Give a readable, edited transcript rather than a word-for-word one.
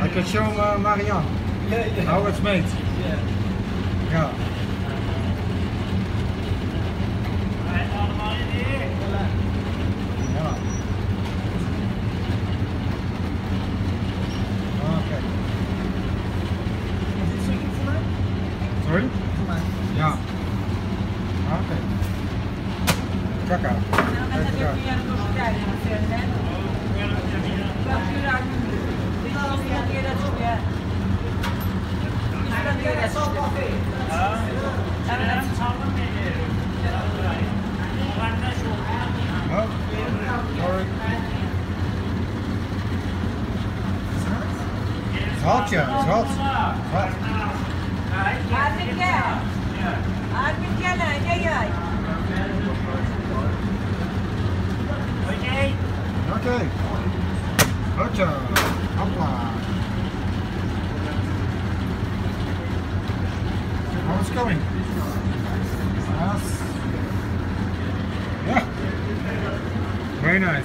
can show Marianne how it's made. Yeah. Sorry? Ja. Oké. Kaka. Hot, ja, het is hot. Hot. Oké. Hotja. Hopla. How it's going? Yes. Yeah. Very nice.